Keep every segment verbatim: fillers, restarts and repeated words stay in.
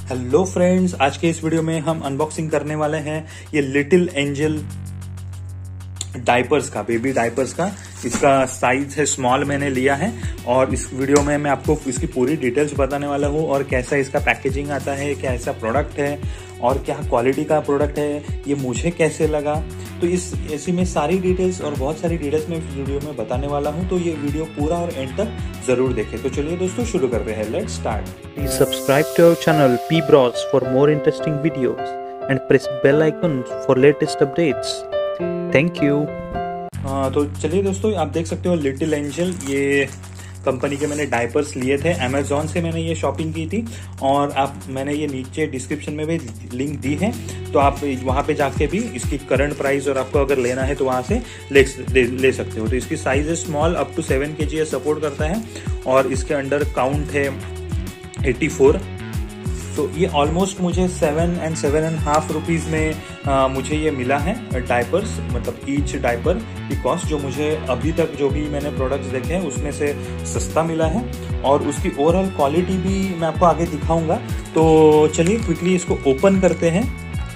Hello friends, आज के इस वीडियो में हम अनबॉक्सिंग करने वाले हैं ये लिटिल एंजल डायपर्स का, बेबी डायपर्स का। इसका साइज है स्मॉल, मैंने लिया है और इस वीडियो में मैं आपको इसकी पूरी डिटेल्स बताने वाला हूँ और कैसा इसका पैकेजिंग आता है, कैसा प्रोडक्ट है और क्या क्वालिटी का प्रोडक्ट है, ये मुझे कैसे लगा। तो इस ऐसी में सारी डिटेल्स और बहुत सारी डिटेल्स मैं इस वीडियो में बताने वाला हूँ, तो ये वीडियो पूरा और एंड तक जरूर देखें। तो चलिए दोस्तों शुरू करते हैं, let's start. Please subscribe to our channel P Bros for more interesting videos and press bell icon for latest updates. Thank you. हाँ, तो चलिए दोस्तों, आप देख सकते हो लिटिल एंजल, ये कंपनी के मैंने डायपर्स लिए थे, अमेजोन से मैंने ये शॉपिंग की थी और आप मैंने ये नीचे डिस्क्रिप्शन में भी लिंक दी है, तो आप वहाँ पे जाके भी इसकी करंट प्राइस और आपको अगर लेना है तो वहाँ से ले, ले, ले सकते हो। तो इसकी साइज है small, up to seven K ji support करता है और इसके अंडर काउंट है चौरासी। तो ये ऑलमोस्ट मुझे seven and seven and half rupees में आ, मुझे ये मिला है डायपर्स, मतलब ईच डायपर की कॉस्ट जो मुझे अभी तक जो भी मैंने प्रोडक्ट्स देखे हैं उसमें से सस्ता मिला है और उसकी ओवरऑल क्वालिटी भी मैं आपको आगे दिखाऊंगा। तो चलिए क्विकली इसको ओपन करते हैं।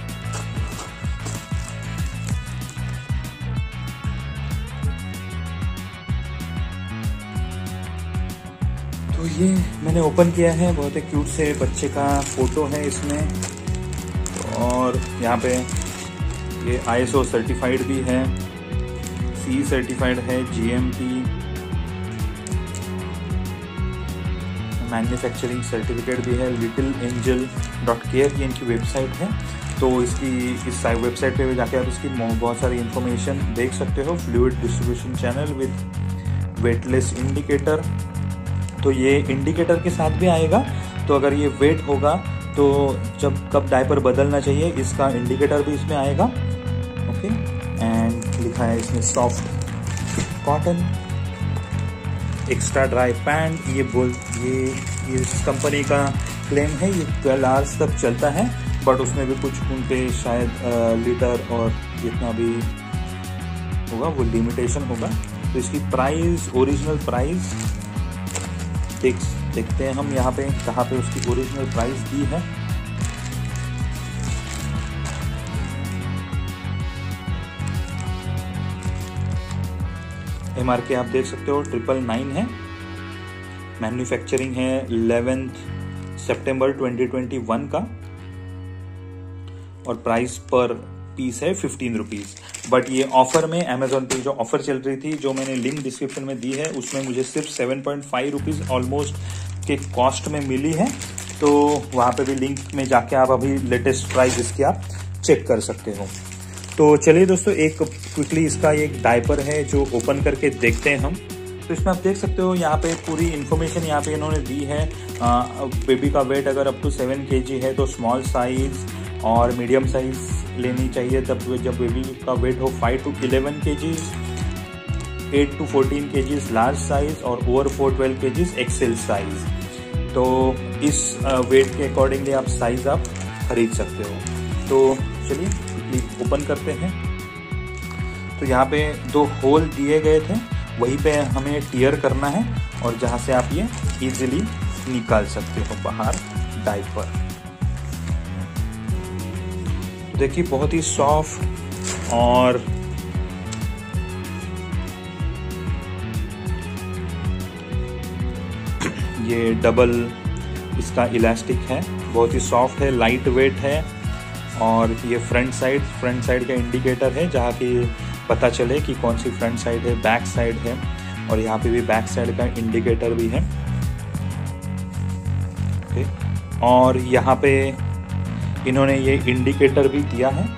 तो ये मैंने ओपन किया है, बहुत ही क्यूट से बच्चे का फोटो है इसमें और यहाँ पे ये आई एस ओ सर्टिफाइड भी है, सी सर्टिफाइड है, G M T manufacturing certificate भी है। लिटिल एंजल डॉट केयर की इनकी वेबसाइट है, तो इसकी इस वेबसाइट पे भी जाके आप इसकी बहुत सारी इंफॉर्मेशन देख सकते हो। Fluid distribution channel with wetness indicator, तो ये इंडिकेटर के साथ भी आएगा, तो अगर ये वेट होगा तो जब कब डायपर बदलना चाहिए इसका इंडिकेटर भी इसमें आएगा। ओके, एंड लिखा है इसमें soft cotton, extra dry pant. ये बोल ये, ये इस कंपनी का क्लेम है, ये ट्वेल्व आवर्स तक चलता है, बट उसमें भी कुछ उनके शायद आ, लीटर और जितना भी होगा वो लिमिटेशन होगा। तो इसकी प्राइस, ओरिजिनल प्राइस देख देखते हैं हम यहाँ पे कहाँ पे उसकी ओरिजिनल प्राइस दी है। एम आर पी आप देख सकते हो ट्रिपल नाइन है, मैन्युफैक्चरिंग है इलेवेंथ सितंबर ट्वेंटी ट्वेंटी वन का और प्राइस पर पीस है फिफ्टीन रुपीज। बट ये ऑफर में अमेजोन पे जो ऑफर चल रही थी, जो मैंने लिंक डिस्क्रिप्शन में दी है, उसमें मुझे सिर्फ seven point five rupees almost के कॉस्ट में मिली है। तो वहां पे भी लिंक में जाके आप अभी लेटेस्ट प्राइस इसकी आप चेक कर सकते हो। तो चलिए दोस्तों, एक क्विकली इसका एक डायपर है जो ओपन करके देखते हैं हम। तो इसमें आप देख सकते हो यहाँ पे पूरी इन्फॉर्मेशन यहाँ पे इन्होंने दी है। आ, बेबी का वेट अगर up to seven K G है तो स्मॉल साइज और मीडियम साइज लेनी चाहिए, तब जब बेबी का वेट हो फाइव टू इलेवन के जीज, eight to fourteen K Gs large size और over four twelve K Gs XL size. तो इस वेट के अकॉर्डिंगली आप साइज आप खरीद सकते हो। तो चलिए ओपन करते हैं। तो यहाँ पे दो होल दिए गए थे, वहीं पे हमें टियर करना है और जहाँ से आप ये इजीली निकाल सकते हो बाहर डायपर। देखिए बहुत ही सॉफ्ट और ये डबल इसका इलास्टिक है, बहुत ही सॉफ्ट है, लाइट वेट है और ये फ्रंट साइड फ्रंट साइड का इंडिकेटर है जहाँ की पता चले कि कौन सी फ्रंट साइड है, बैक साइड है और यहाँ पे भी बैक साइड का इंडिकेटर भी है। ओके, और यहाँ पे इन्होंने ये इंडिकेटर भी दिया है,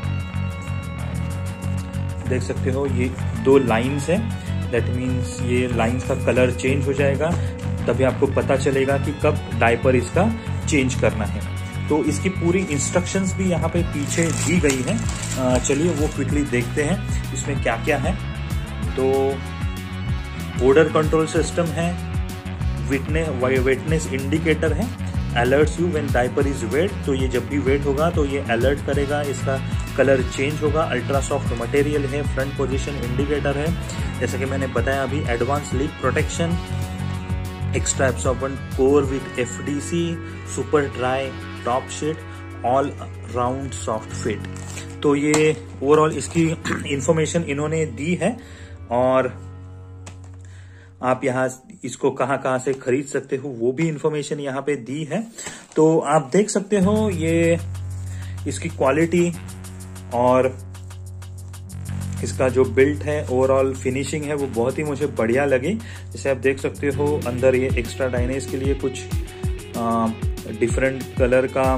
देख सकते हो ये दो लाइंस है, दैट मीन्स ये लाइंस का कलर चेंज हो जाएगा, तभी आपको पता चलेगा कि कब डायपर इसका चेंज करना है। तो इसकी पूरी इंस्ट्रक्शंस भी यहाँ पे पीछे दी गई है, चलिए वो क्विकली देखते हैं इसमें क्या क्या है। तो ओडर कंट्रोल सिस्टम है, विटने वेटनेस इंडिकेटर है, alerts you when diaper is wet, तो ये जब भी वेट होगा तो ये अलर्ट करेगा, इसका कलर चेंज होगा, अल्ट्रा सॉफ्ट मटेरियल है, फ्रंट पोजीशन इंडिकेटर है, जैसे कि मैंने बताया अभी, advance leak protection, extra absorbent core with F D C, super dry top shed all round soft fit. तो ये ओवरऑल इसकी इंफॉर्मेशन इन्होंने दी है और आप यहाँ इसको कहाँ कहाँ से खरीद सकते हो वो भी इंफॉर्मेशन यहाँ पे दी है। तो आप देख सकते हो ये इसकी क्वालिटी और इसका जो बिल्ट है, ओवरऑल फिनिशिंग है वो बहुत ही मुझे बढ़िया लगी। जैसे आप देख सकते हो अंदर ये एक्स्ट्रा डाइनेस के लिए कुछ डिफरेंट कलर का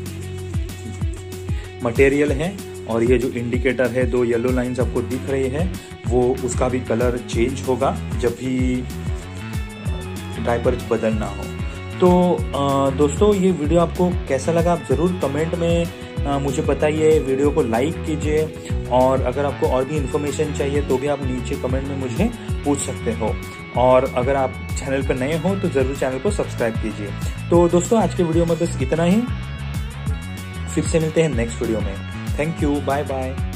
मटेरियल है और ये जो इंडिकेटर है, दो येलो लाइंस आपको दिख रही है, वो उसका भी कलर चेंज होगा जब भी डायपर बदलना हो। तो आ, दोस्तों ये वीडियो आपको कैसा लगा आप ज़रूर कमेंट में आ, मुझे बताइए। वीडियो को लाइक कीजिए और अगर आपको और भी इन्फॉर्मेशन चाहिए तो भी आप नीचे कमेंट में मुझे पूछ सकते हो। और अगर आप चैनल पर नए हो तो ज़रूर चैनल को सब्सक्राइब कीजिए। तो दोस्तों आज के वीडियो में बस इतना ही, फिर से मिलते हैं नेक्स्ट वीडियो में। Thank you, bye bye.